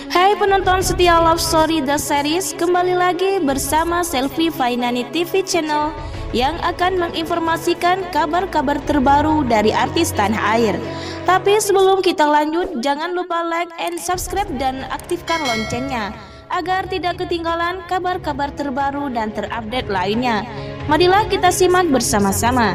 Hai penonton setia Love Story The Series, kembali lagi bersama Selvi Fainani TV Channel yang akan menginformasikan kabar-kabar terbaru dari artis tanah air. Tapi sebelum kita lanjut, jangan lupa like and subscribe dan aktifkan loncengnya agar tidak ketinggalan kabar-kabar terbaru dan terupdate lainnya. Marilah kita simak bersama-sama.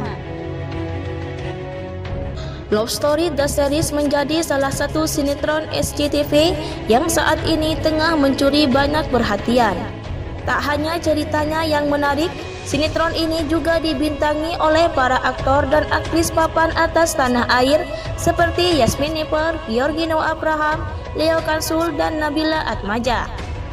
Love Story The Series menjadi salah satu sinetron SCTV yang saat ini tengah mencuri banyak perhatian. Tak hanya ceritanya yang menarik, sinetron ini juga dibintangi oleh para aktor dan aktris papan atas tanah air seperti Yasmin Nipper, Giorgino Abraham, Leo Kansul, dan Nabila Atmaja.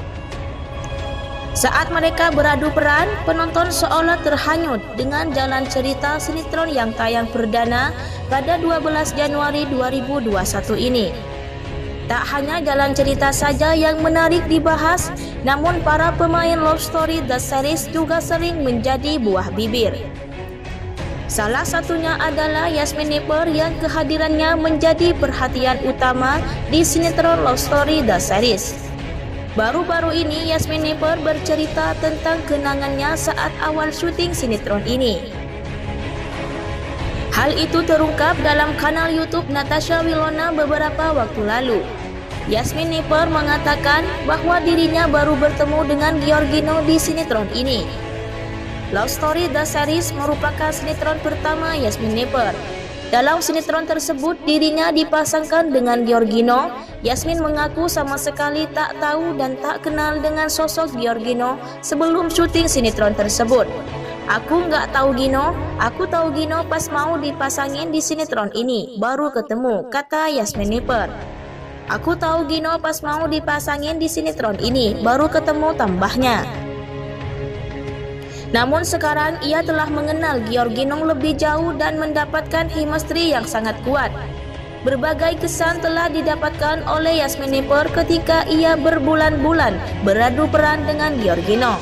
Saat mereka beradu peran, penonton seolah terhanyut dengan jalan cerita sinetron yang tayang perdana pada 12 Januari 2021 ini. Tak hanya jalan cerita saja yang menarik dibahas, namun para pemain Love Story The Series juga sering menjadi buah bibir. Salah satunya adalah Yasmin Nipper yang kehadirannya menjadi perhatian utama di sinetron Love Story The Series. Baru-baru ini Yasmin Nipper bercerita tentang kenangannya saat awal syuting sinetron ini. Hal itu terungkap dalam kanal YouTube Natasha Wilona beberapa waktu lalu. Yasmin Nipper mengatakan bahwa dirinya baru bertemu dengan Giorgino di sinetron ini. Love Story The Series merupakan sinetron pertama Yasmin Nipper. Dalam sinetron tersebut dirinya dipasangkan dengan Giorgino. Yasmin mengaku sama sekali tak tahu dan tak kenal dengan sosok Giorgino sebelum syuting sinetron tersebut. Aku nggak tahu Gino, aku tahu Gino pas mau dipasangin di sinetron ini, baru ketemu, kata Yasmin Nipper. Aku tahu Gino pas mau dipasangin di sinetron ini, baru ketemu, tambahnya. Namun sekarang ia telah mengenal Giorgino lebih jauh dan mendapatkan chemistry yang sangat kuat. Berbagai kesan telah didapatkan oleh Yasmin Nipper ketika ia berbulan-bulan beradu peran dengan Giorgino.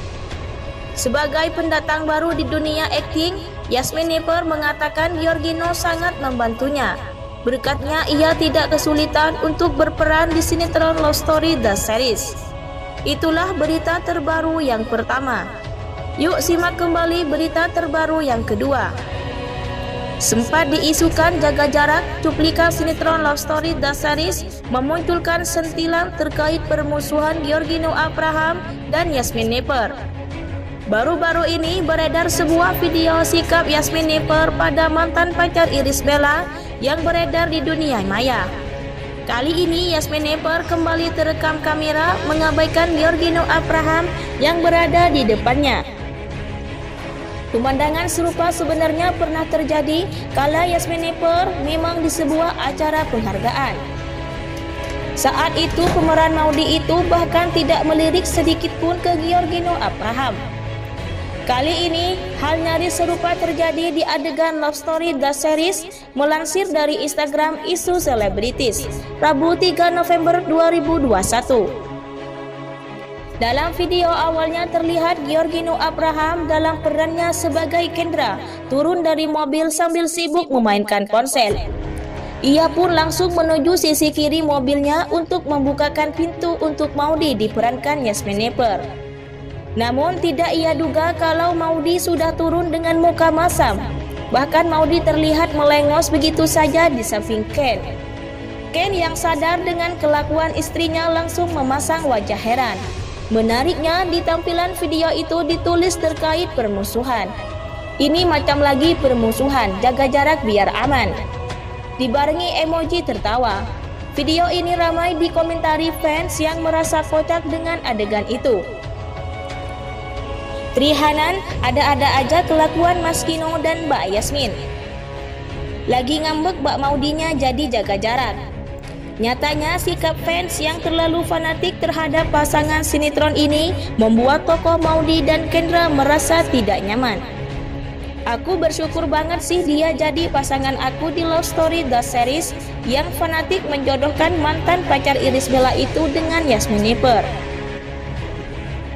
Sebagai pendatang baru di dunia akting, Yasmin Nipper mengatakan Giorgino sangat membantunya. Berkatnya ia tidak kesulitan untuk berperan di sinetron Love Story The Series. Itulah berita terbaru yang pertama. Yuk simak kembali berita terbaru yang kedua. Sempat diisukan jaga jarak, cuplikan sinetron Love Story The Series memunculkan sentilan terkait permusuhan Giorgino Abraham dan Yasmin Nipper. Baru-baru ini beredar sebuah video sikap Yasmin Nipper pada mantan pacar Irish Bella yang beredar di dunia maya. Kali ini Yasmin Nipper kembali terekam kamera mengabaikan Giorgino Abraham yang berada di depannya. Pemandangan serupa sebenarnya pernah terjadi kala Yasmin Nipper memang di sebuah acara penghargaan. Saat itu pemeran Maudy itu bahkan tidak melirik sedikit pun ke Giorgino Abraham. Kali ini hal nyaris serupa terjadi di adegan Love Story The Series melansir dari Instagram Isu Selebritis, Rabu 3 November 2021. Dalam video awalnya terlihat Giorgino Abraham dalam perannya sebagai Kendra turun dari mobil sambil sibuk memainkan ponsel. Ia pun langsung menuju sisi kiri mobilnya untuk membukakan pintu untuk Maudy diperankan Yasmin Nipper. Namun tidak ia duga kalau Maudy sudah turun dengan muka masam. Bahkan Maudy terlihat melengos begitu saja di samping Ken. Ken yang sadar dengan kelakuan istrinya langsung memasang wajah heran. Menariknya, di tampilan video itu ditulis terkait permusuhan. Ini macam lagi permusuhan, jaga jarak biar aman. Dibarengi emoji tertawa. Video ini ramai dikomentari fans yang merasa kocak dengan adegan itu. Trihanan, ada-ada aja kelakuan Mas Gino dan Mbak Yasmin. Lagi ngambek Mbak Maudinya jadi jaga jarak. Nyatanya sikap fans yang terlalu fanatik terhadap pasangan sinetron ini membuat tokoh Maudy dan Kendra merasa tidak nyaman. Aku bersyukur banget sih dia jadi pasangan aku di Love Story The Series yang fanatik menjodohkan mantan pacar Irish Bella itu dengan Yasmin Nipper.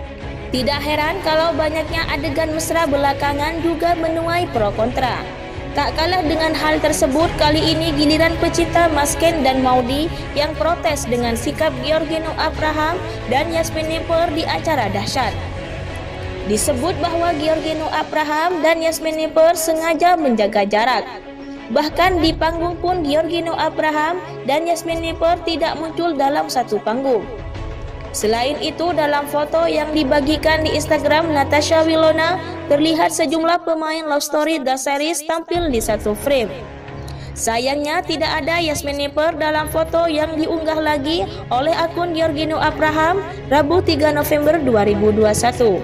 Tidak heran kalau banyaknya adegan mesra belakangan juga menuai pro kontra. Tak kalah dengan hal tersebut, kali ini giliran pecinta Masken dan Maudy yang protes dengan sikap Georgino Abraham dan Yasmin Nepper di acara dahsyat. Disebut bahwa Georgino Abraham dan Yasmin Nepper sengaja menjaga jarak. Bahkan di panggung pun Georgino Abraham dan Yasmin Nepper tidak muncul dalam satu panggung. Selain itu, dalam foto yang dibagikan di Instagram Natasha Wilona, terlihat sejumlah pemain Love Story The Series tampil di satu frame. Sayangnya tidak ada Yasmin Nepper dalam foto yang diunggah lagi oleh akun Georgino Abraham Rabu 3 November 2021.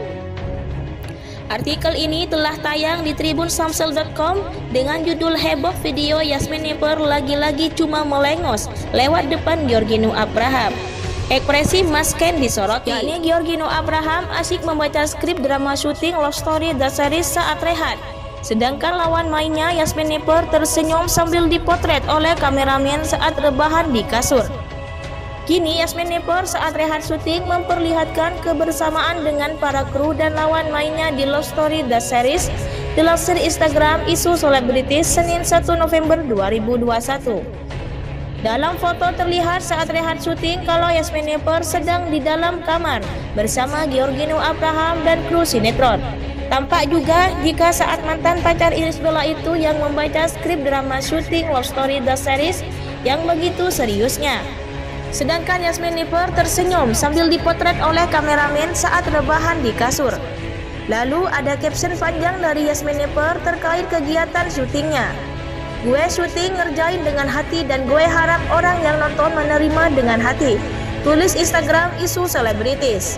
Artikel ini telah tayang di tribunsamsel.com dengan judul heboh video Yasmin Nepper lagi-lagi cuma melengos lewat depan Georgino Abraham. Ekspresi Masken disoroti, yakni Georgino Abraham asyik membaca skrip drama syuting Love Story The Series saat rehat. Sedangkan lawan mainnya Yasmin Nepper tersenyum sambil dipotret oleh kameramen saat rebahan di kasur. Kini Yasmin Nepper saat rehat syuting memperlihatkan kebersamaan dengan para kru dan lawan mainnya di Love Story The Series. Dilansir Instagram Isu Selebritis Senin 1 November 2021. Dalam foto terlihat saat rehat syuting kalau Yasmin Nepper sedang di dalam kamar bersama Georgino Abraham dan kru sinetron. Tampak juga jika saat mantan pacar Irish Bella itu yang membaca skrip drama syuting Love Story The Series yang begitu seriusnya. Sedangkan Yasmin Nepper tersenyum sambil dipotret oleh kameramen saat rebahan di kasur. Lalu ada caption panjang dari Yasmin Nepper terkait kegiatan syutingnya. Gue syuting ngerjain dengan hati dan gue harap orang yang nonton menerima dengan hati. Tulis Instagram Isu Selebritis.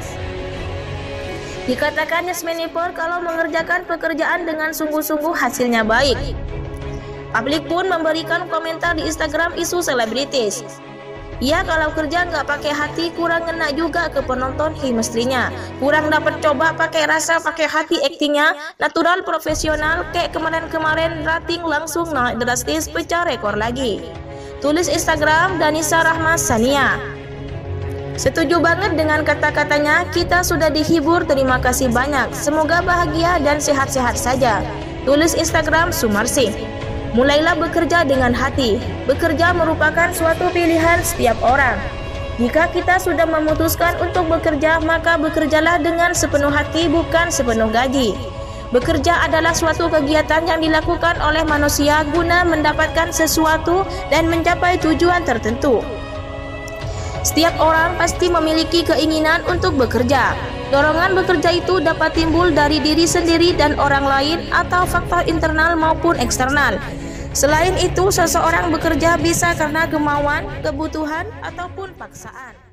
Dikatakan Yasmin Nepper kalau mengerjakan pekerjaan dengan sungguh-sungguh hasilnya baik. Publik pun memberikan komentar di Instagram Isu Selebritis. Ya kalau kerja nggak pakai hati kurang ngena juga ke penonton chemistry-nya. Kurang dapat coba pakai rasa, pakai hati aktingnya. Natural, profesional, kayak kemarin-kemarin rating langsung naik drastis, pecah rekor lagi. Tulis Instagram Danisa Rahma Sania. Setuju banget dengan kata-katanya, kita sudah dihibur, terima kasih banyak. Semoga bahagia dan sehat-sehat saja. Tulis Instagram Sumarsih. Mulailah bekerja dengan hati. Bekerja merupakan suatu pilihan setiap orang. Jika kita sudah memutuskan untuk bekerja, maka bekerjalah dengan sepenuh hati, bukan sepenuh gaji. Bekerja adalah suatu kegiatan yang dilakukan oleh manusia guna mendapatkan sesuatu dan mencapai tujuan tertentu. Setiap orang pasti memiliki keinginan untuk bekerja. Dorongan bekerja itu dapat timbul dari diri sendiri dan orang lain atau faktor internal maupun eksternal. Selain itu, seseorang bekerja bisa karena kemauan, kebutuhan, ataupun paksaan.